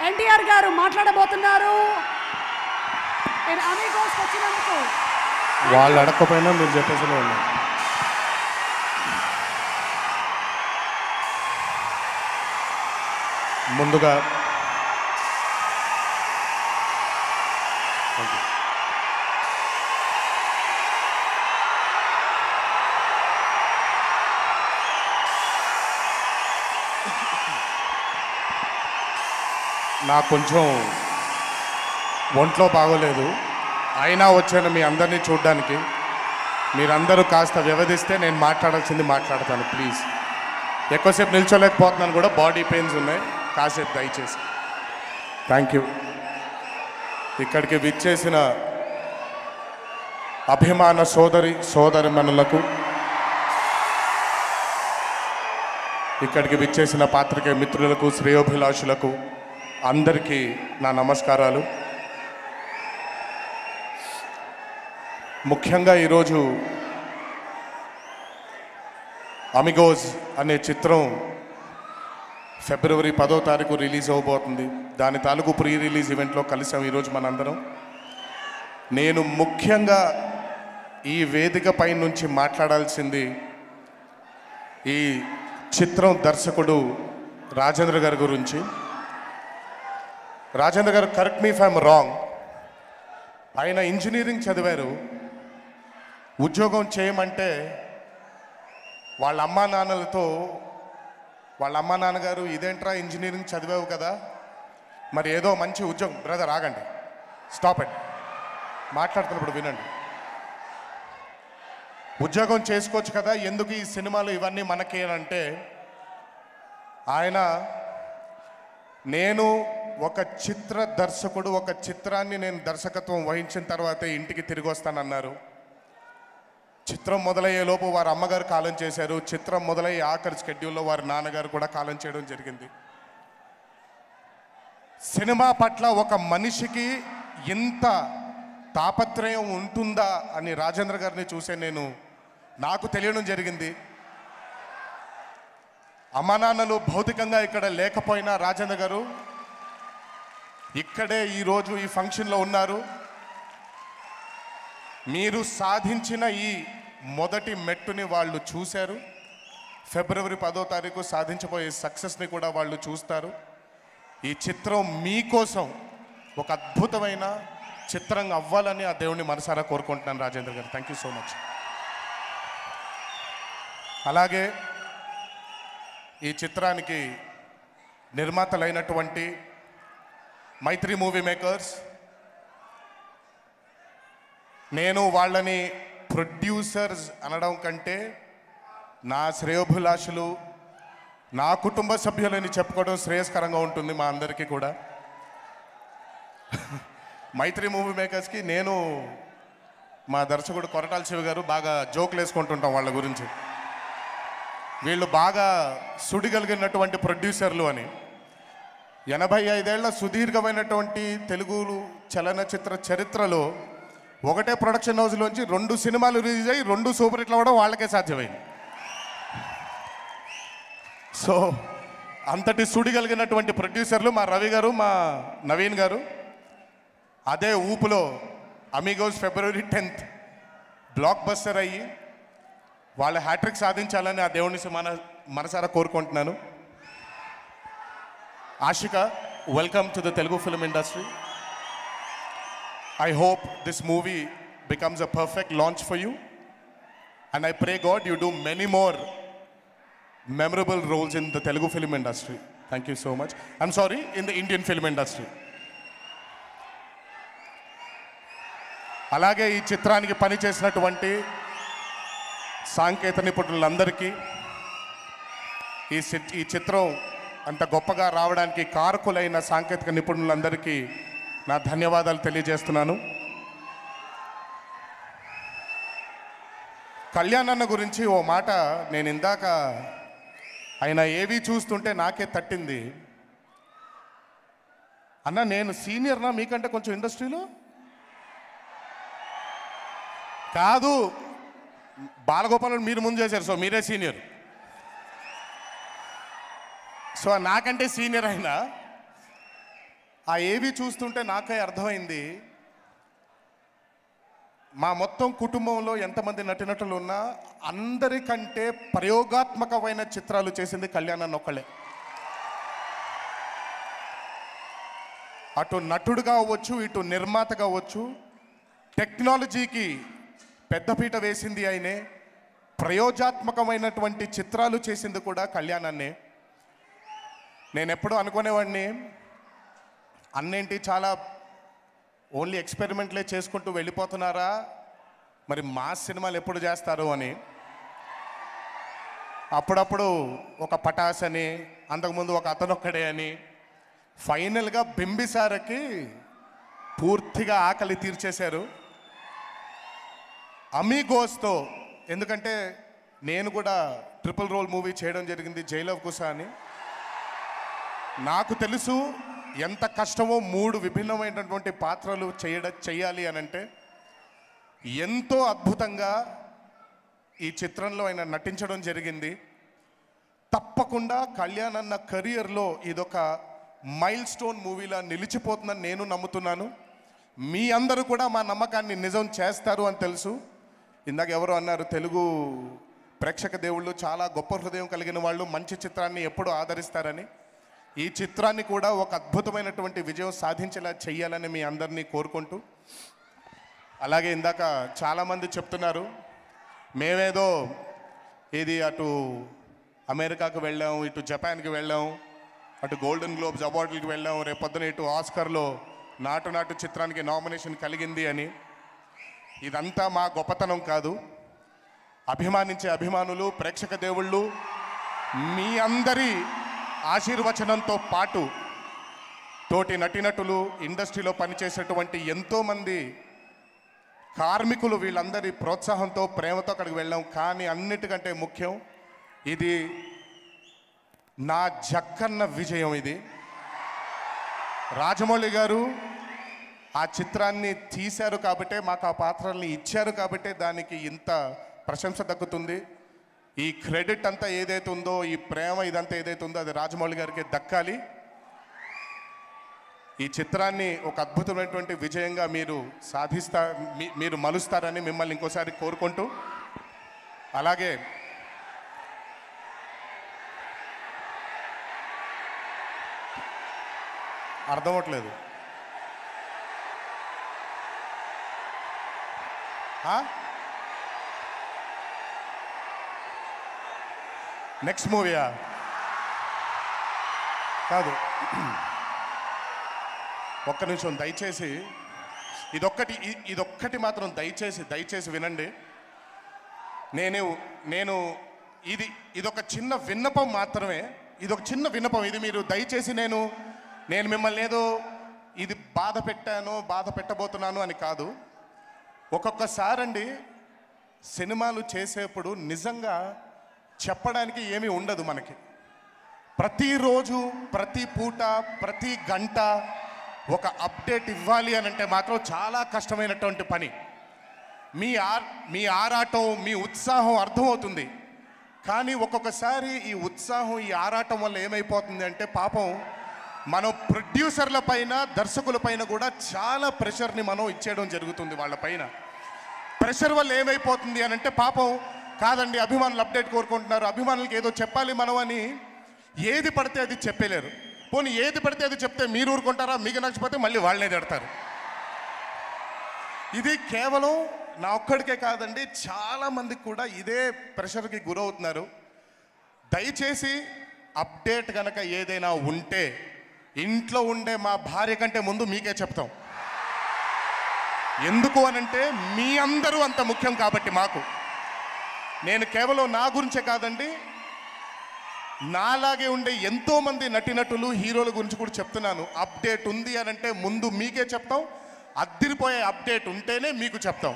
ఎన్టీఆర్ గారు మాట్లాడబోతున్నారు. నేను అమీగోస్ వచ్చినందుకు వాళ్ళు అడగకపోయినా మీరు చెప్పేసి ఉన్నారు. ముందుగా నాకు కొంచెం ఒంట్లో బాగోలేదు, అయినా వచ్చాను మీ అందరినీ చూడడానికి. మీరందరూ కాస్త వ్యవధిస్తే నేను మాట్లాడాల్సింది మాట్లాడతాను ప్లీజ్. ఎక్కువసేపు నిల్చోలేకపోతున్నాను కూడా, బాడీ పెయిన్స్ ఉన్నాయి, కాసేపు దయచేసి. Thank you. ఇక్కడికి విచ్చేసిన అభిమాన సోదరిమణులకు, ఇక్కడికి విచ్చేసిన పాత్రికేయ మిత్రులకు, శ్రేయోభిలాషులకు అందరికీ నా నమస్కారాలు. ముఖ్యంగా ఈరోజు అమిగోస్ అనే చిత్రం ఫిబ్రవరి 10వ తారీఖు రిలీజ్ అవబోతుంది. దాని తాలూకు ప్రీ రిలీజ్ ఈవెంట్లో కలిసాం ఈరోజు మనందరం. నేను ముఖ్యంగా ఈ వేదికపై నుంచి మాట్లాడాల్సింది ఈ చిత్రం దర్శకుడు రాజేంద్ర గారి గురించి. రాజేంద్ర గారు, correct me if I'm wrong, ఆయన ఇంజనీరింగ్ చదివారు. ఉద్యోగం చేయమంటే వాళ్ళ అమ్మా నాన్నలతో, వాళ్ళ అమ్మా నాన్నగారు ఇదేంట్రా ఇంజనీరింగ్ చదివావు కదా, మరి ఏదో మంచి ఉద్యోగం, బ్రదర్ ఆగండి, స్టాప్ ఇట్, మాట్లాడుతున్నప్పుడు వినండి. ఉద్యోగం చేసుకోవచ్చు కదా, ఎందుకు ఈ సినిమాలు ఇవన్నీ మనకి అంటే, ఆయన నేను ఒక చిత్ర దర్శకుడు, ఒక చిత్రాన్ని నేను దర్శకత్వం వహించిన తర్వాతే ఇంటికి తిరిగి వస్తానన్నారు. చిత్రం మొదలయ్యేలోపు వారి అమ్మగారు కాలం చేశారు. చిత్రం మొదలయ్యే ఆఖరి స్కెడ్యూల్లో వారి నాన్నగారు కూడా కాలం చేయడం జరిగింది. సినిమా పట్ల ఒక మనిషికి ఇంత తాపత్రయం ఉంటుందా అని రాజేంద్ర గారిని చూసే నాకు తెలియడం జరిగింది. అమ్మా నాన్నలు భౌతికంగా ఇక్కడ లేకపోయినా రాజేంద్ర గారు ఇక్కడే ఈరోజు ఈ ఫంక్షన్లో ఉన్నారు. మీరు సాధించిన ఈ మొదటి మెట్టుని వాళ్ళు చూశారు. ఫిబ్రవరి 10వ తారీఖు సాధించబోయే సక్సెస్ని కూడా వాళ్ళు చూస్తారు. ఈ చిత్రం మీకోసం ఒక అద్భుతమైన చిత్రం అవ్వాలని ఆ దేవుణ్ణి మనసారా కోరుకుంటున్నాను రాజేంద్ర గారు. Thank you so much. అలాగే ఈ చిత్రానికి నిర్మాతలైనటువంటి మైత్రి మూవీ మేకర్స్, నేను వాళ్ళని ప్రొడ్యూసర్స్ అనడం కంటే నా శ్రేయోభిలాషులు, నా కుటుంబ సభ్యులని చెప్పుకోవడం శ్రేయస్కరంగా ఉంటుంది మా అందరికీ కూడా. మైత్రి మూవీ మేకర్స్కి నేను, మా దర్శకుడు కొరటాల శివ గారు బాగా జోకులు వేసుకుంటుంటాం వాళ్ళ గురించి. వీళ్ళు బాగా సుడిగలిగినటువంటి ప్రొడ్యూసర్లు అని. 85 ఏళ్ల సుదీర్ఘమైనటువంటి తెలుగు చలనచిత్ర చరిత్రలో ఒకటే ప్రొడక్షన్ హౌస్లోంచి 2 సినిమాలు రిలీజ్ అయ్యి 2 సూపర్ హిట్లు అవ్వడం వాళ్ళకే సాధ్యమైంది. సో అంతటి సుడిగలిగినటువంటి ప్రొడ్యూసర్లు మా రవి గారు, మా నవీన్ గారు. అదే ఊపులో అమిగోస్ ఫిబ్రవరి 10th బ్లాక్ బస్టర్ అయ్యి వాళ్ళ హ్యాట్రిక్ సాధించాలని ఆ దేవుని మనసారా కోరుకుంటున్నాను. Ashika, welcome to the Telugu film industry. I hope this movie becomes a perfect launch for you, and I pray God you do many more memorable roles in the Telugu film industry. Thank you so much. I'm sorry, in the Indian film industry. అలాగే ఈ చిత్రానికి పనిచేసినటువంటి సాంకేతిక నిపుణులందరికీ, ఈ చిత్రం అంత గొప్పగా రావడానికి కారకులైన సాంకేతిక నిపుణులందరికీ నా ధన్యవాదాలు తెలియజేస్తున్నాను. కళ్యాణ్ అన్న గురించి ఓ మాట నేను ఇందాక ఆయన ఏవి చూస్తుంటే నాకే తట్టింది. అన్న, నేను సీనియర్నా మీకంటే కొంచెం ఇండస్ట్రీలో? కాదు, బాలగోపాలను మీరు ముందు చేశారు, సో మీరే సీనియర్. సో నాకంటే సీనియర్ అయినా ఆ ఏవి చూస్తుంటే నాకే అర్థమైంది, మా మొత్తం కుటుంబంలో ఎంతమంది నటినటులు ఉన్నా అందరికంటే ప్రయోగాత్మకమైన చిత్రాలు చేసింది కళ్యాణ్ అన్న ఒక్కళ్ళే. అటు నటుడుగా అవ్వచ్చు, ఇటు నిర్మాతగా అవ్వచ్చు, టెక్నాలజీకి పెద్దపీట వేసింది ఆయనే, ప్రయోగాత్మకమైనటువంటి చిత్రాలు చేసింది కూడా కళ్యాణ్ అన్నే. నేను ఎప్పుడూ అనుకునేవాడిని, అన్నేంటి చాలా ఓన్లీ ఎక్స్పెరిమెంట్లే చేసుకుంటూ వెళ్ళిపోతున్నారా, మరి మాస్ సినిమాలు ఎప్పుడు చేస్తారు అని. అప్పుడప్పుడు ఒక పటాస్ అని, అంతకుముందు ఒక అతనొక్కడే అని, ఫైనల్గా బింబిసారకి పూర్తిగా ఆకలి తీర్చేశారు. అమీగోస్తో, ఎందుకంటే నేను కూడా ట్రిపుల్ రోల్ మూవీ చేయడం జరిగింది, జైల్ ఆఫ్ కుసా అని. నాకు తెలుసు ఎంత కష్టమో 3 విభిన్నమైనటువంటి పాత్రలు చేయాలి అని అంటే. ఎంతో అద్భుతంగా ఈ చిత్రంలో ఆయన నటించడం జరిగింది. తప్పకుండా కళ్యాణ్ అన్న కెరియర్లో ఇదొక మైల్ స్టోన్ మూవీలా నిలిచిపోతుందని నేను నమ్ముతున్నాను. మీ అందరూ కూడా మా నమ్మకాన్ని నిజం చేస్తారు అని తెలుసు. ఇందాక ఎవరో అన్నారు, తెలుగు ప్రేక్షక దేవుళ్ళు చాలా గొప్ప హృదయం కలిగిన వాళ్ళు, మంచి చిత్రాన్ని ఎప్పుడూ ఆదరిస్తారని. ఈ చిత్రాన్ని కూడా ఒక అద్భుతమైనటువంటి విజయం సాధించేలా చెయ్యాలని మీ అందరినీ కోరుకుంటూ, అలాగే ఇందాక చాలామంది చెప్తున్నారు మేమేదో ఇది అటు అమెరికాకు వెళ్ళాం, ఇటు జపాన్కి వెళ్ళాం, అటు గోల్డెన్ గ్లోబ్స్ అవార్డులకు వెళ్ళాం, రేపొద్దున ఇటు ఆస్కర్లో నాటు చిత్రానికి నామినేషన్ కలిగింది అని. ఇదంతా మా గొప్పతనం కాదు. అభిమానించే అభిమానులు, ప్రేక్షక దేవుళ్ళు మీ అందరి ఆశీర్వచనంతో పాటు తోటి నటినటులు, ఇండస్ట్రీలో పనిచేసేటువంటి ఎంతోమంది కార్మికులు, వీళ్ళందరి ప్రోత్సాహంతో, ప్రేమతో అక్కడికి వెళ్ళాం. కానీ అన్నిటికంటే ముఖ్యం, ఇది నా జక్కన్న విజయం. ఇది రాజమౌళి గారు ఆ చిత్రాన్ని తీశారు కాబట్టే, మాకు ఆ పాత్రల్ని ఇచ్చారు కాబట్టే దానికి ఇంత ప్రశంస దక్కుతుంది. ఈ క్రెడిట్ అంతా ఏదైతే ఉందో, ఈ ప్రేమ ఇదంతా ఏదైతే ఉందో, అది రాజమౌళి గారికి దక్కాలి. ఈ చిత్రాన్ని ఒక అద్భుతమైనటువంటి విజయంగా మీరు మీరు మలుస్తారని మిమ్మల్ని ఇంకోసారి కోరుకుంటూ, అలాగే అర్థమవట్లేదు. నెక్స్ట్ మూవీయా? కాదు, ఒక్క నిమిషం దయచేసి ఇదొక్కటి మాత్రం దయచేసి వినండి. నేను ఇదొక చిన్న విన్నపం మాత్రమే. ఇదొక చిన్న విన్నపం. ఇది మీరు దయచేసి, నేను మిమ్మల్ని ఏదో ఇది బాధ పెట్టబోతున్నాను అని కాదు. ఒక్కొక్కసారండి సినిమాలు చేసేప్పుడు నిజంగా చెప్పడానికి ఏమీ ఉండదు మనకి. ప్రతిరోజు, ప్రతి పూట, ప్రతి గంట ఒక అప్డేట్ ఇవ్వాలి అని అంటే మాత్రం చాలా కష్టమైనటువంటి పని. మీ ఆరాటం, మీ ఉత్సాహం అర్థమవుతుంది. కానీ ఒక్కొక్కసారి ఈ ఉత్సాహం, ఈ ఆరాటం వల్ల ఏమైపోతుంది అంటే, పాపం మనం ప్రొడ్యూసర్ల పైన, దర్శకుల పైన కూడా చాలా ప్రెషర్ని మనం ఇచ్చేయడం జరుగుతుంది. వాళ్ళ పైన ప్రెషర్ వల్ల ఏమైపోతుంది అని అంటే, పాపం కాదండి, అభిమానులు అప్డేట్ కోరుకుంటున్నారు, అభిమానులకి ఏదో చెప్పాలి మనం అని ఏది పడితే అది చెప్పలేరు. పోనీ ఏది పడితే అది చెప్తే మీరు ఊరుకుంటారా? మీకు నచ్చకపోతే మళ్ళీ వాళ్ళనే తిడతారు. ఇది కేవలం నా ఒక్కడికే కాదండి, చాలామందికి కూడా ఇదే ప్రెషర్కి గురవుతున్నారు. దయచేసి అప్డేట్ కనుక ఏదైనా ఉంటే ఇంట్లో ఉండే మా భార్య కంటే ముందు మీకే చెప్తాం. ఎందుకు అనంటే మీ అందరూ అంత ముఖ్యం కాబట్టి మాకు. నేను కేవలం నా గురించే కాదండి, నాలాగే ఉండే ఎంతోమంది నటినటులు, హీరోల గురించి కూడా చెప్తున్నాను. అప్డేట్ ఉంది అనంటే ముందు మీకే చెప్తాం. అద్దిరిపోయే అప్డేట్ ఉంటేనే మీకు చెప్తాం.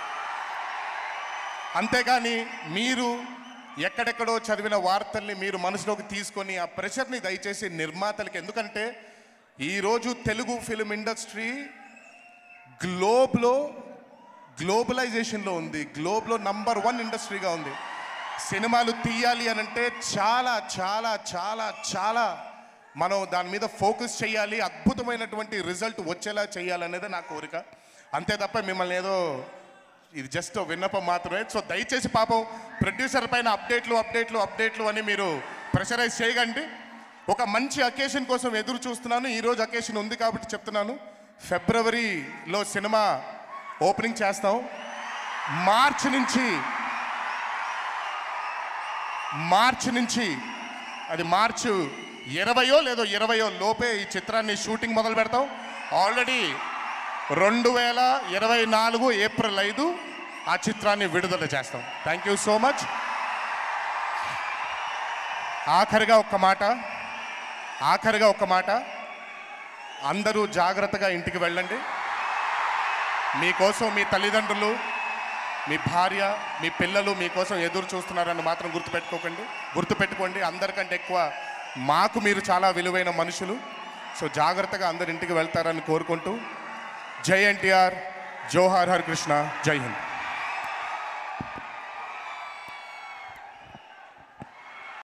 అంతేగాని మీరు ఎక్కడెక్కడో చదివిన వార్తల్ని మీరు మనసులోకి తీసుకొని ఆ ప్రెషర్ని దయచేసి నిర్మాతలకి, ఎందుకంటే ఈరోజు తెలుగు ఫిల్మ్ ఇండస్ట్రీ గ్లోబలైజేషన్లో ఉంది. గ్లోబ్లో నంబర్ 1 ఇండస్ట్రీగా ఉంది. సినిమాలు తీయాలి అనంటే చాలా చాలా చాలా చాలా మనం దాని మీద ఫోకస్ చేయాలి, అద్భుతమైనటువంటి రిజల్ట్ వచ్చేలా చేయాలనేది నా కోరిక. అంతే తప్ప మిమ్మల్ని ఏదో ఇది జస్ట్ విన్నపం మాత్రమే. సో దయచేసి పాపం ప్రొడ్యూసర్ పైన అప్డేట్లు అని మీరు ప్రెషరైజ్ చేయకండి. ఒక మంచి అకేషన్ కోసం ఎదురు చూస్తున్నాను. ఈరోజు అకేషన్ ఉంది కాబట్టి చెప్తున్నాను. ఫిబ్రవరిలో సినిమా ఓపెనింగ్ చేస్తాం. మార్చి నుంచి అది మార్చి 20 లేదో 20 లోపే ఈ చిత్రాన్ని షూటింగ్ మొదలు పెడతాం. ఆల్రెడీ 2024 ఏప్రిల్ 5 ఆ చిత్రాన్ని విడుదల చేస్తాం. Thank you so much. ఆఖరిగా ఒక్క మాట, అందరూ జాగ్రత్తగా ఇంటికి వెళ్ళండి. మీకోసం మీ తల్లిదండ్రులు, మీ భార్య, మీ పిల్లలు మీకోసం ఎదురు చూస్తున్నారని మాత్రం గుర్తుపెట్టుకోండి. అందరికంటే ఎక్కువ మాకు మీరు చాలా విలువైన మనుషులు. సో జాగ్రత్తగా అందరు ఇంటికి వెళ్తారని కోరుకుంటూ, జై ఎన్టీఆర్, జోహార్ హర్ కృష్ణ, జై హింద్.